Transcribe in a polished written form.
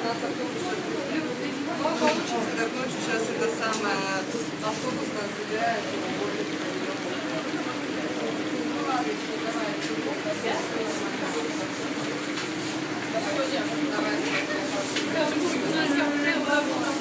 Получится, как ночью сейчас это самое автобус нас забирает. Давай.